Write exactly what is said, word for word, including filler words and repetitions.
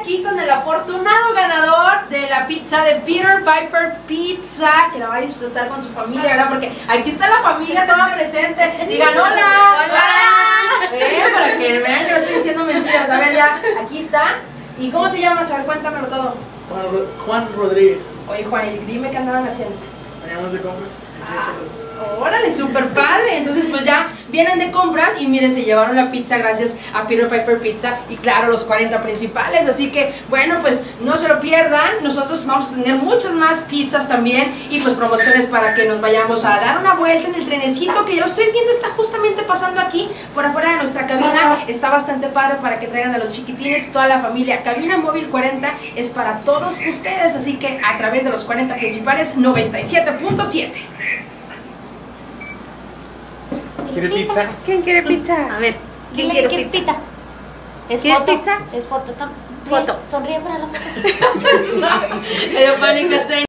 aquí con el afortunado ganador de la pizza de Peter Piper Pizza, que la va a disfrutar con su familia, ¿verdad? Porque aquí está la familia toda presente. Digan hola, hola, hola. Eh, para que vean que no estoy diciendo mentiras. A ver, ya, aquí está. ¿Y cómo te llamas? A ver, cuéntamelo todo. Juan, Juan Rodríguez. Oye, Juan, y dime qué andaban haciendo. Veníamos de compras. Ah, órale, súper padre. Entonces pues ya vienen de compras y miren, se llevaron la pizza gracias a Peter Piper Pizza y claro, los cuarenta principales. Así que bueno, pues no se lo pierdan. Nosotros vamos a tener muchas más pizzas también y pues promociones para que nos vayamos a dar una vuelta en el trenecito, que ya lo estoy viendo, está justamente pasando aquí por afuera de nuestra cabina. Está bastante padre para que traigan a los chiquitines, toda la familia. Cabina móvil cuarenta es para todos ustedes, así que a través de los cuarenta principales noventa y siete punto siete. ¿Quiere pizza? ¿Quién quiere pizza? A ver, ¿quién Dile quiere que es pizza? ¿Es ¿Quieres foto? pizza? Es foto. Tom. Foto. Sonríe para la foto. Me dio pánico escénico.